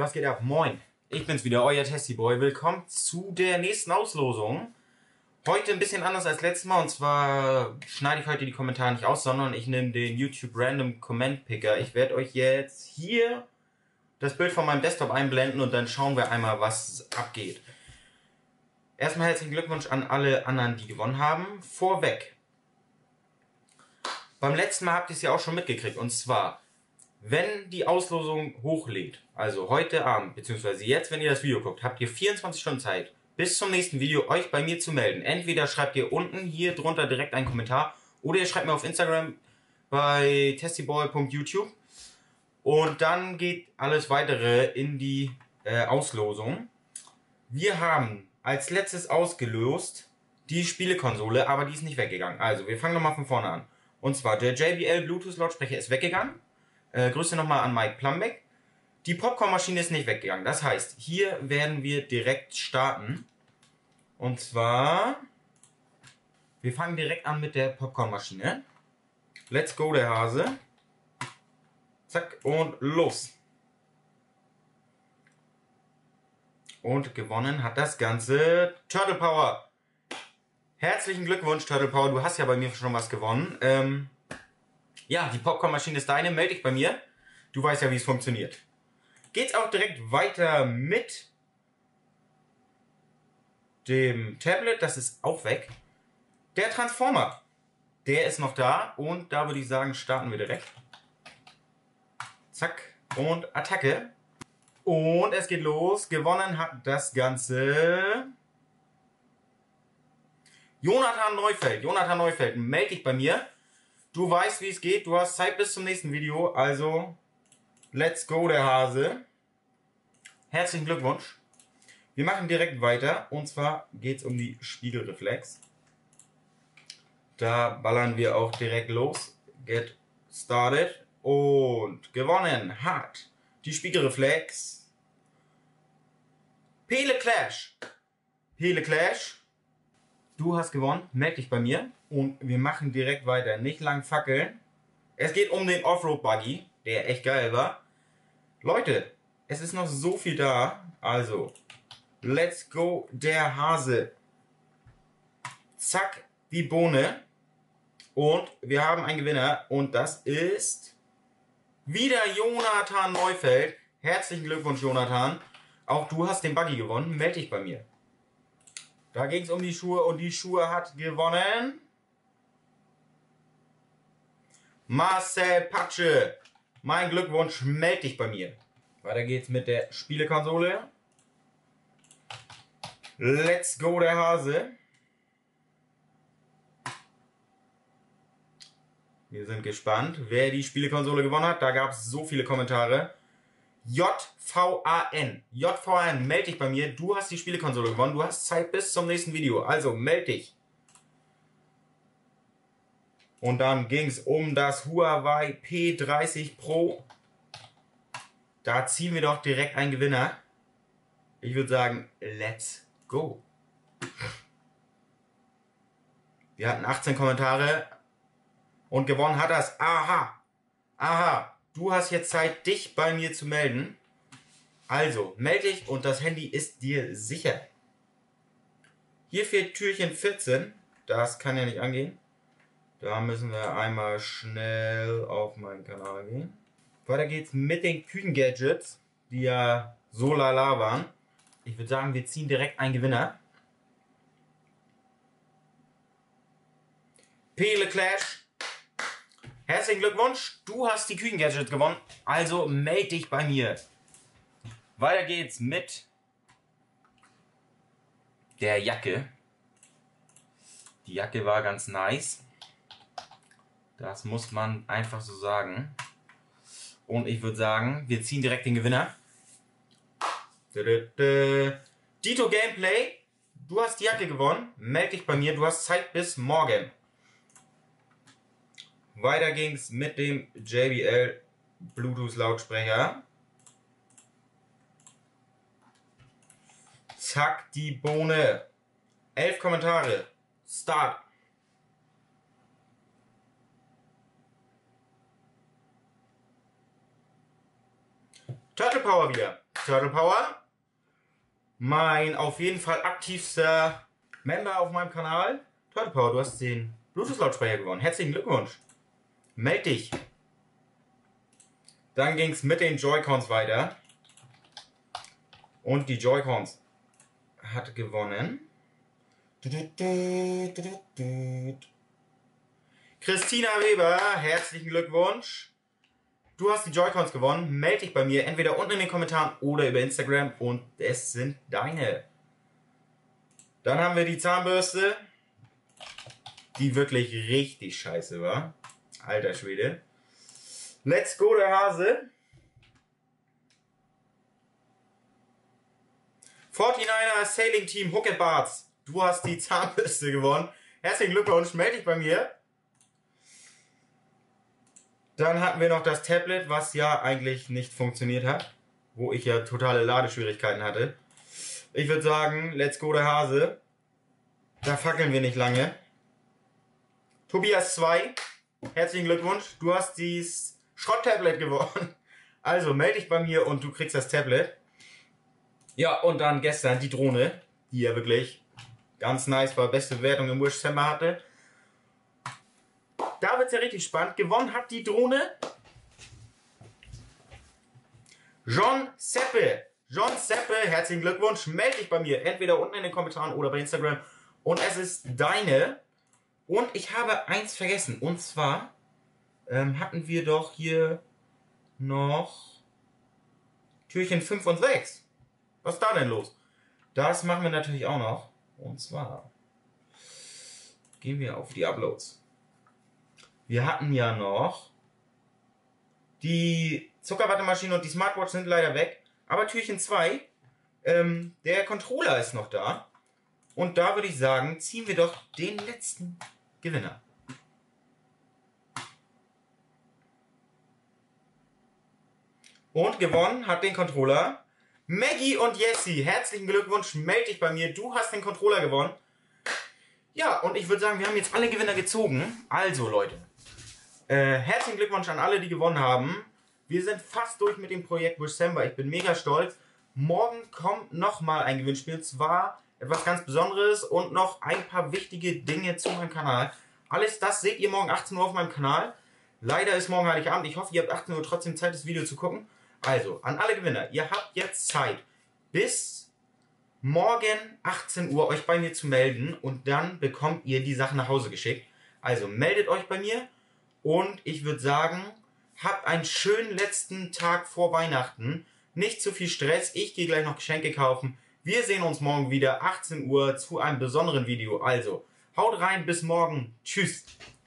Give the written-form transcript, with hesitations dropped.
was geht ab? Moin, ich bin's wieder, euer Testiboy. Willkommen zu der nächsten Auslosung. Heute ein bisschen anders als letztes Mal, und zwar schneide ich heute die Kommentare nicht aus, sondern ich nehme den YouTube Random Comment Picker. Ich werde euch jetzt hier das Bild von meinem Desktop einblenden und dann schauen wir einmal, was abgeht. Erstmal herzlichen Glückwunsch an alle anderen, die gewonnen haben. Vorweg. Beim letzten Mal habt ihr es ja auch schon mitgekriegt, und zwar, wenn die Auslosung hochlädt, also heute Abend, beziehungsweise jetzt, wenn ihr das Video guckt, habt ihr 24 Stunden Zeit, bis zum nächsten Video euch bei mir zu melden. Entweder schreibt ihr unten hier drunter direkt einen Kommentar, oder ihr schreibt mir auf Instagram bei testiboy.youtube und dann geht alles weitere in die Auslosung. Wir haben als letztes ausgelost die Spielekonsole, aber die ist nicht weggegangen. Also, wir fangen nochmal von vorne an. Und zwar, der JBL Bluetooth Lautsprecher ist weggegangen. Grüße nochmal an Mike Plumbeck. Die Popcornmaschine ist nicht weggegangen. Das heißt, hier werden wir direkt starten. Und zwar, wir fangen direkt an mit der Popcornmaschine. Let's go, der Hase. Zack, und los. Und gewonnen hat das Ganze Turtle Power. Herzlichen Glückwunsch, Turtle Power. Du hast ja bei mir schon was gewonnen. Ja, die Popcornmaschine ist deine. Melde dich bei mir. Du weißt ja, wie es funktioniert. Geht's auch direkt weiter mit dem Tablet. Das ist auch weg. Der Transformer. Der ist noch da. Und da würde ich sagen, starten wir direkt. Zack. Und Attacke. Und es geht los. Gewonnen hat das Ganze Jonathan Neufeld. Jonathan Neufeld, melde dich bei mir. Du weißt, wie es geht. Du hast Zeit bis zum nächsten Video. Also, let's go, der Hase. Herzlichen Glückwunsch. Wir machen direkt weiter. Und zwar geht es um die Spiegelreflex. Da ballern wir auch direkt los. Get started. Und gewonnen hat die Spiegelreflex Pele Clash. Pele Clash. Du hast gewonnen, melde dich bei mir und wir machen direkt weiter. Nicht lang fackeln. Es geht um den Offroad Buggy, der echt geil war. Leute, es ist noch so viel da. Also, let's go, der Hase. Zack, die Bohne. Und wir haben einen Gewinner und das ist wieder Jonathan Neufeld. Herzlichen Glückwunsch, Jonathan. Auch du hast den Buggy gewonnen, melde dich bei mir. Da ging es um die Schuhe und die Schuhe hat gewonnen Marcel Patsche. Mein Glückwunsch, melde dich bei mir. Weiter geht's mit der Spielekonsole. Let's go, der Hase. Wir sind gespannt, wer die Spielekonsole gewonnen hat. Da gab es so viele Kommentare. JVAN. JVAN, melde dich bei mir. Du hast die Spielekonsole gewonnen. Du hast Zeit bis zum nächsten Video. Also melde dich. Und dann ging es um das Huawei P30 Pro. Da ziehen wir doch direkt einen Gewinner. Ich würde sagen, let's go. Wir hatten 18 Kommentare. Und gewonnen hat das. Aha. Aha. Du hast jetzt Zeit, dich bei mir zu melden. Also, melde dich und das Handy ist dir sicher. Hier fehlt Türchen 14. Das kann ja nicht angehen. Da müssen wir einmal schnell auf meinen Kanal gehen. Weiter geht's mit den Küchengadgets, die ja so lala waren. Ich würde sagen, wir ziehen direkt einen Gewinner. Pele Clash. Herzlichen Glückwunsch, du hast die Küchengadgets gewonnen, also melde dich bei mir. Weiter geht's mit der Jacke. Die Jacke war ganz nice. Das muss man einfach so sagen. Und ich würde sagen, wir ziehen direkt den Gewinner. Dito Gameplay, du hast die Jacke gewonnen, melde dich bei mir, du hast Zeit bis morgen. Weiter ging's mit dem JBL Bluetooth Lautsprecher. Zack, die Bohne. 11 Kommentare. Start. Turtle Power wieder. Turtle Power. Mein auf jeden Fall aktivster Member auf meinem Kanal. Turtle Power, du hast den Bluetooth-Lautsprecher gewonnen. Herzlichen Glückwunsch. Meld dich. Dann ging es mit den Joy-Cons weiter. Und die Joy-Cons hat gewonnen. Christina Weber, herzlichen Glückwunsch. Du hast die Joy-Cons gewonnen. Meld dich bei mir entweder unten in den Kommentaren oder über Instagram und es sind deine. Dann haben wir die Zahnbürste, die wirklich richtig scheiße war. Alter Schwede. Let's go, der Hase. 49er Sailing Team Hook Barts. Du hast die Zahnbürste gewonnen. Herzlichen Glückwunsch, melde dich bei mir. Dann hatten wir noch das Tablet, was ja eigentlich nicht funktioniert hat. Wo ich ja totale Ladeschwierigkeiten hatte. Ich würde sagen, let's go, der Hase. Da fackeln wir nicht lange. Tobias 2, herzlichen Glückwunsch. Du hast dieses Schrott-Tablet gewonnen. Also melde dich bei mir und du kriegst das Tablet. Ja, und dann gestern die Drohne, die ja wirklich ganz nice war, beste Bewertung im Wish December hatte. Da wird es ja richtig spannend. Gewonnen hat die Drohne John Seppe. John Seppe, herzlichen Glückwunsch. Melde dich bei mir. Entweder unten in den Kommentaren oder bei Instagram. Und es ist deine. Und ich habe eins vergessen. Und zwar hatten wir doch hier noch Türchen 5 und 6. Was ist da denn los? Das machen wir natürlich auch noch. Und zwar gehen wir auf die Uploads. Wir hatten ja noch die Zuckerwattemaschine und die Smartwatch sind leider weg. Aber Türchen 2, der Controller ist noch da. Und da würde ich sagen, ziehen wir doch den letzten Gewinner. Und gewonnen hat den Controller Maggie und Jessie. Herzlichen Glückwunsch, melde dich bei mir. Du hast den Controller gewonnen. Ja, und ich würde sagen, wir haben jetzt alle Gewinner gezogen. Also Leute, herzlichen Glückwunsch an alle, die gewonnen haben. Wir sind fast durch mit dem Projekt Wish December. Ich bin mega stolz. Morgen kommt nochmal ein Gewinnspiel. Und zwar etwas ganz Besonderes und noch ein paar wichtige Dinge zu meinem Kanal. Alles das seht ihr morgen 18 Uhr auf meinem Kanal. Leider ist morgen Heiligabend. Ich hoffe, ihr habt 18 Uhr trotzdem Zeit, das Video zu gucken. Also, an alle Gewinner, ihr habt jetzt Zeit, bis morgen 18 Uhr euch bei mir zu melden und dann bekommt ihr die Sachen nach Hause geschickt. Also meldet euch bei mir und ich würde sagen, habt einen schönen letzten Tag vor Weihnachten. Nicht zu viel Stress, ich gehe gleich noch Geschenke kaufen. Wir sehen uns morgen wieder 18 Uhr zu einem besonderen Video. Also, haut rein, bis morgen. Tschüss.